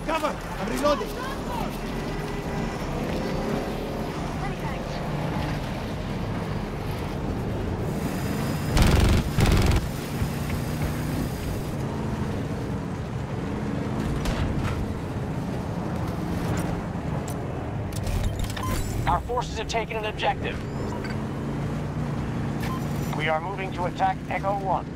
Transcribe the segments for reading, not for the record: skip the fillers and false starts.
Cover! I'm reloading! Our forces have taken an objective. We are moving to attack Echo 1.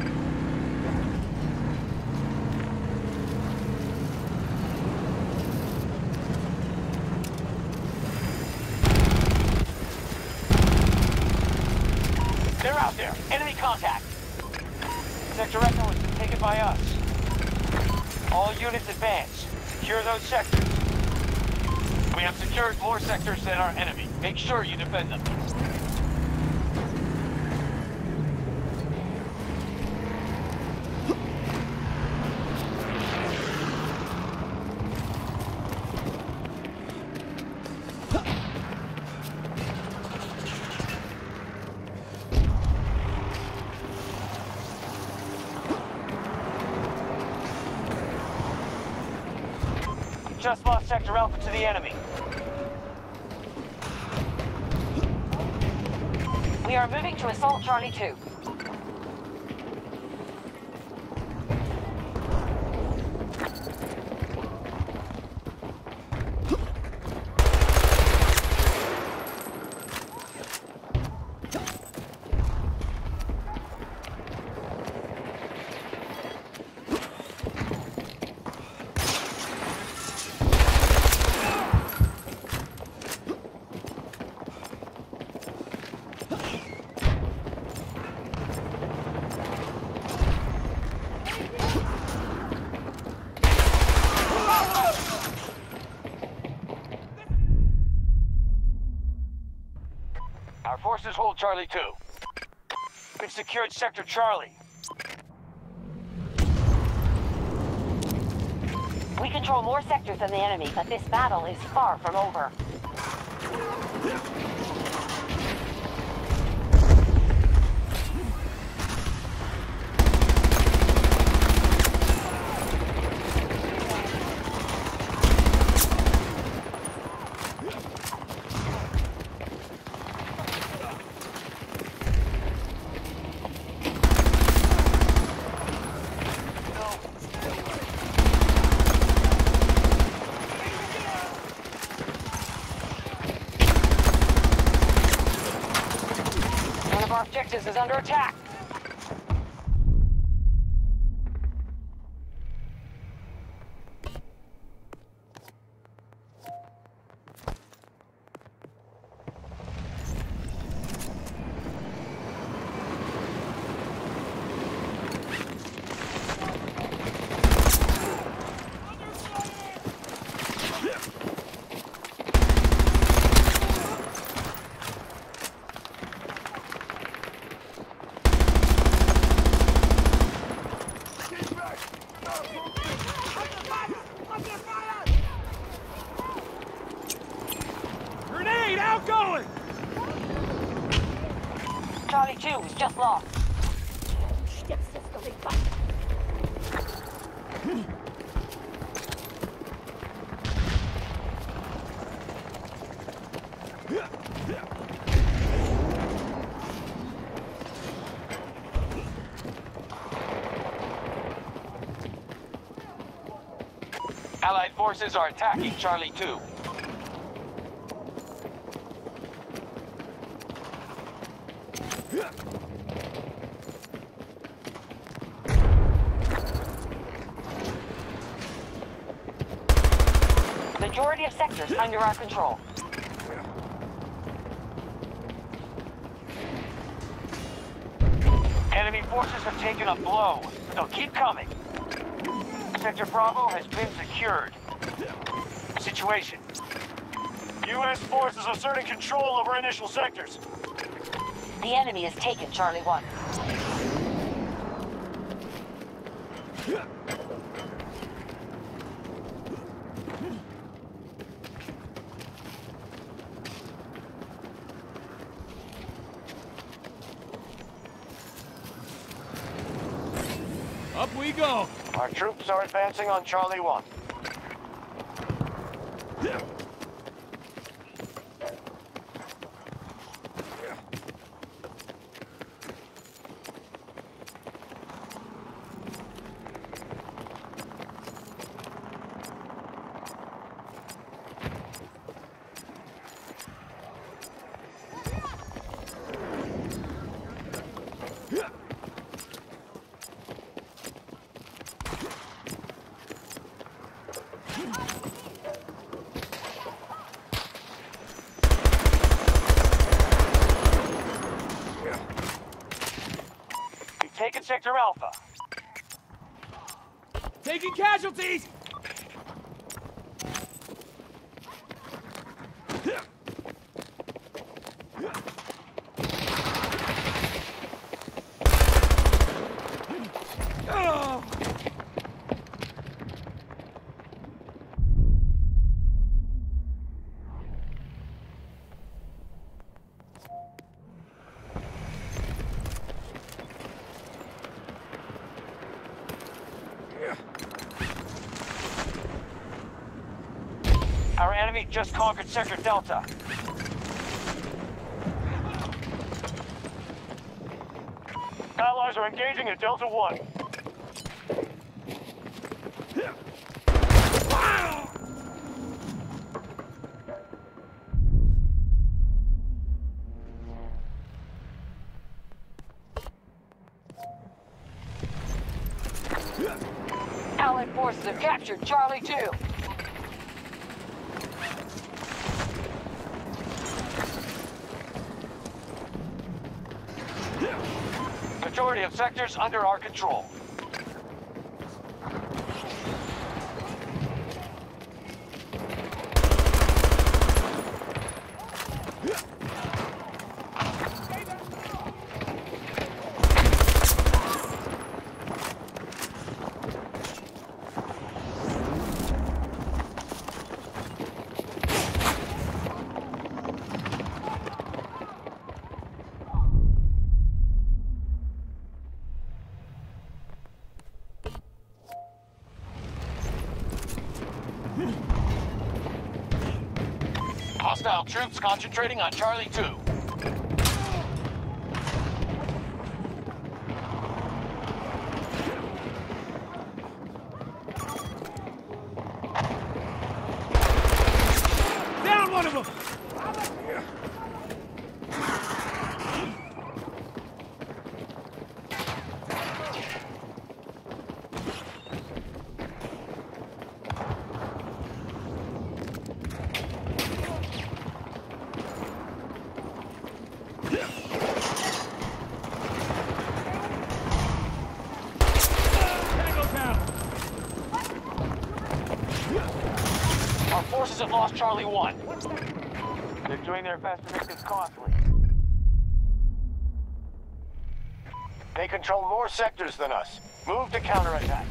They're out there. Enemy contact. Sector Echo has been taken by us. All units advance. Secure those sectors. We have secured more sectors than our enemy. Make sure you defend them. Just lost Sector Alpha to the enemy. We are moving to assault Charlie 2. Our forces hold Charlie 2. We've secured Sector Charlie. We control more sectors than the enemy, but this battle is far from over. Our objective is under attack. Grenade outgoing! Charlie 2 is just lost. Allied forces are attacking Charlie 2. Majority of sectors under our control. Enemy forces have taken a blow, but they'll keep coming. Sector Bravo has been secured. Situation. U.S. forces asserting control over initial sectors. The enemy has taken Charlie 1. Up we go! Our troops are advancing on Charlie 1. Taking Sector Alpha. Taking casualties! Our enemy just conquered Sector Delta. Allies are engaging at Delta 1. Allied forces have captured Charlie 2. Majority of sectors under our control. Hostile troops concentrating on Charlie 2. Down one of them! Our forces have lost Charlie 1. They're doing their best to make this costly. They control more sectors than us. Move to counterattack.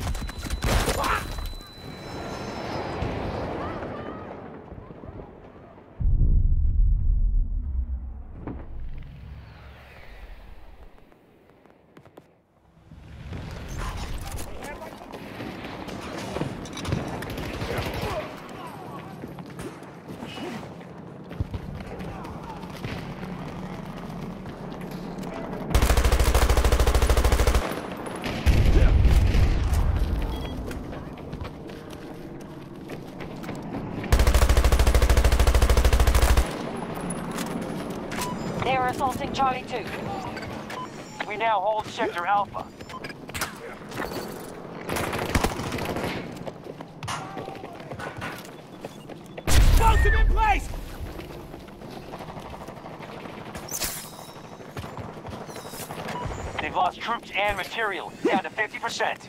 They're assaulting Charlie 2. We now hold Sector Alpha. Explosive in place! They've lost troops and material, down to 50%.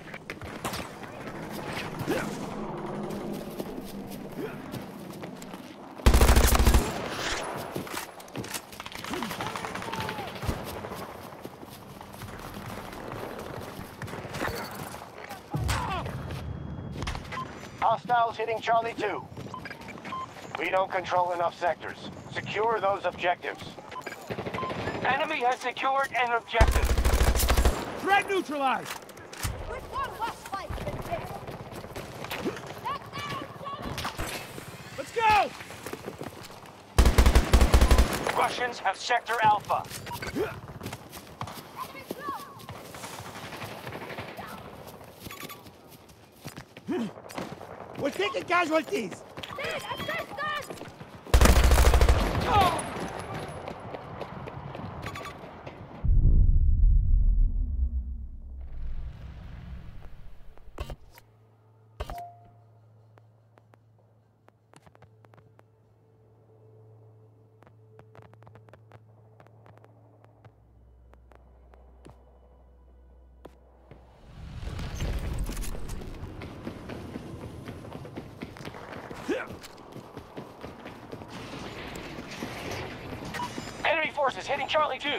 Hostiles hitting Charlie 2. We don't control enough sectors. Secure those objectives. Enemy has secured an objective. Threat neutralized! With one less fight than this. Russians have Sector Alpha. We're taking casualties! Enemy forces hitting Charlie 2.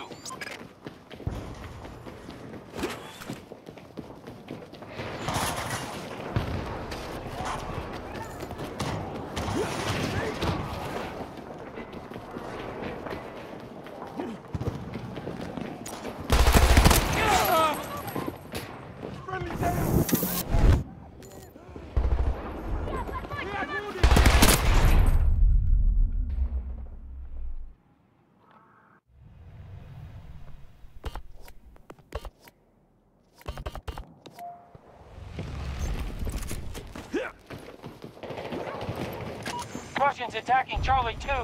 Russians attacking Charlie 2.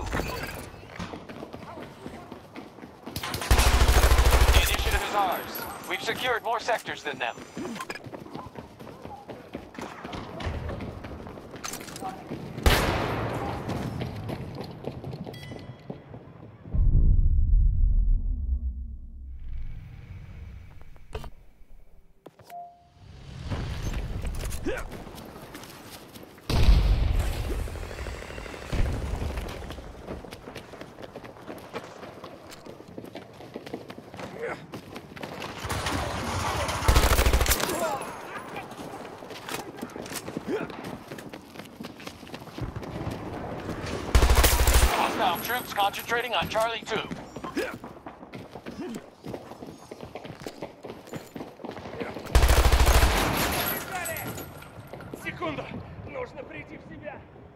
The initiative is ours. We've secured more sectors than them. Hostile troops concentrating on Charlie 2. Секунду! Нужно прийти в себя!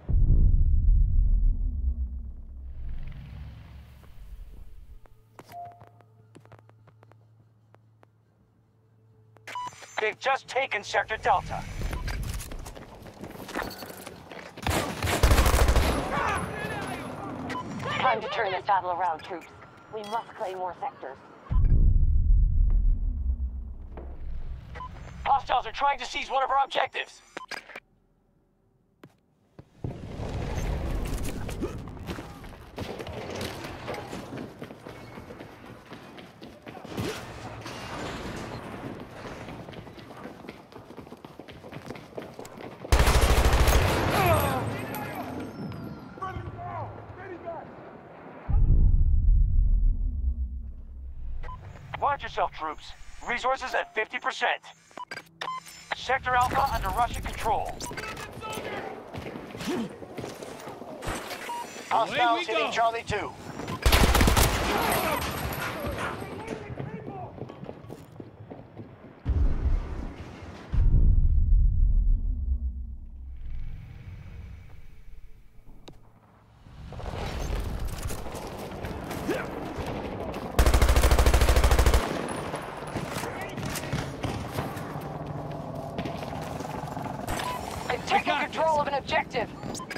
They've just taken Sector Delta. Time to turn this battle around, troops. We must claim more sectors. Hostiles are trying to seize one of our objectives. Watch yourself, troops. Resources at 50%. Sector Alpha under Russian control. Hostiles hitting Charlie 2. Taking control of an objective.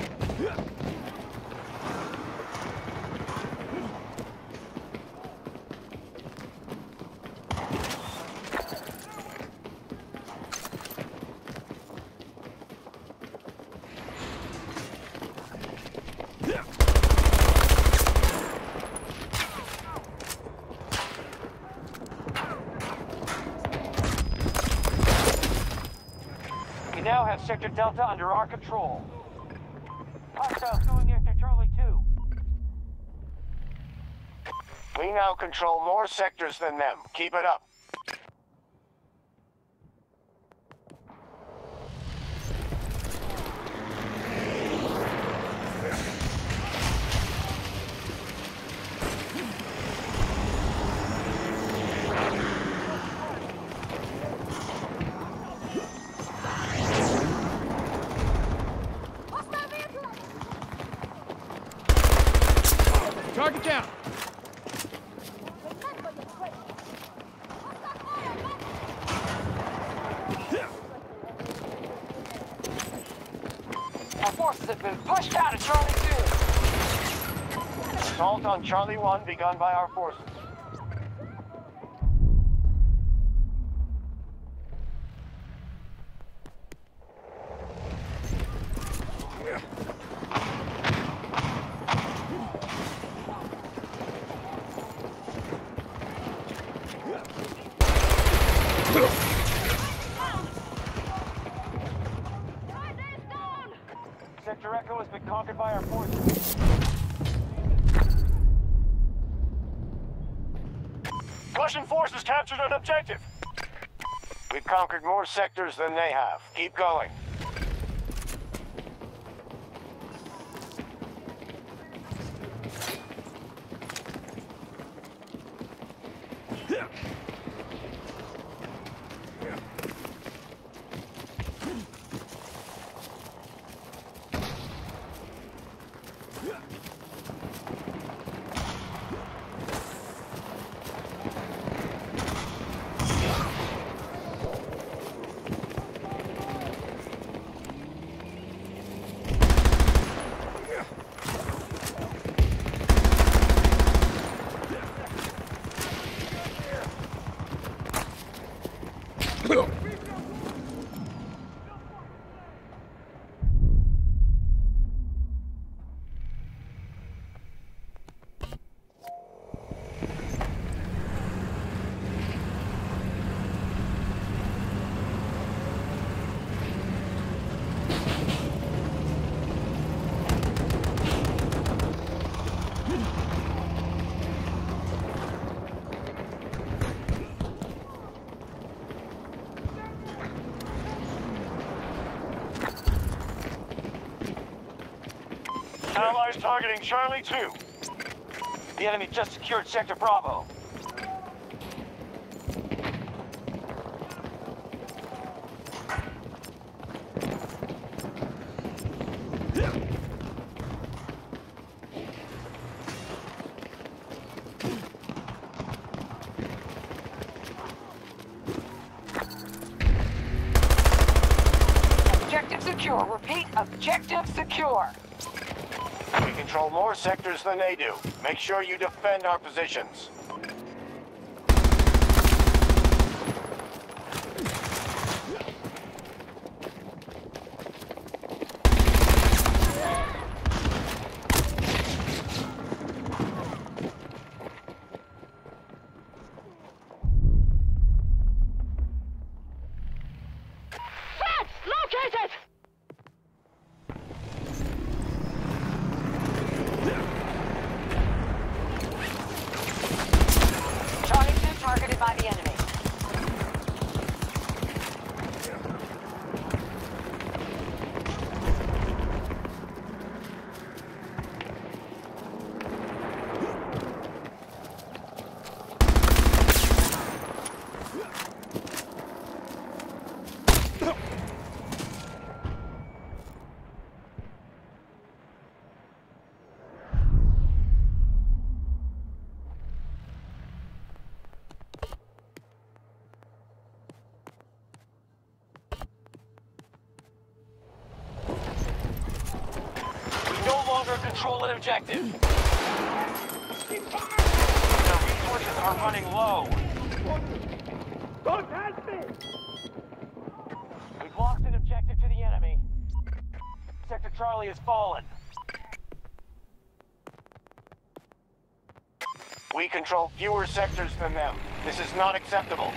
We now have Sector Delta under our control. Hostiles going after Charlie 2. We now control more sectors than them. Keep it up. Target down! Our forces have been pushed out of Charlie 2. Assault on Charlie 1 begun by our forces. Sector Echo has been conquered by our forces. Russian forces captured an objective. We've conquered more sectors than they have. Keep going. Allies targeting Charlie 2. The enemy just secured Sector Bravo. Objective secure. Repeat, objective secure. We control more sectors than they do. Make sure you defend our positions. Located! Charlie 2 targeted by the enemy. Control an objective. The resources are running low. Don't help me! We've lost an objective to the enemy. Sector Charlie has fallen. We control fewer sectors than them. This is not acceptable.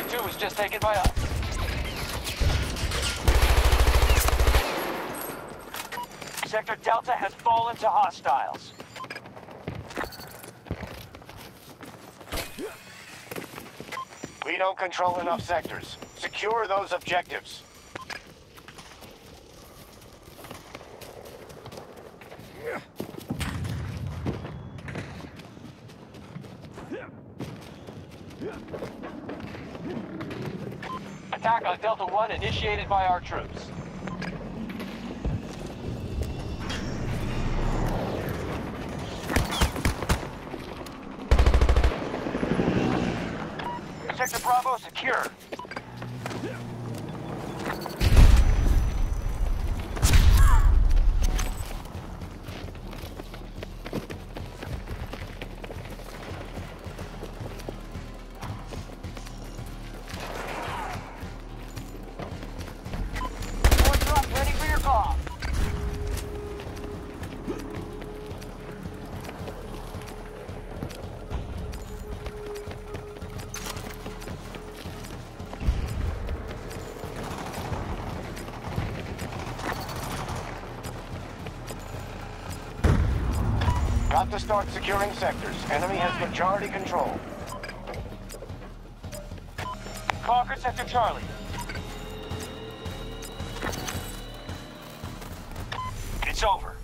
2 was just taken by us. Sector Delta has fallen to hostiles. We don't control enough sectors. Secure those objectives. Attack on Delta 1 initiated by our troops. Sector Bravo secure. Ready for your call. Got to start securing sectors. Enemy has majority control. Conquer Sector Charlie. It's over.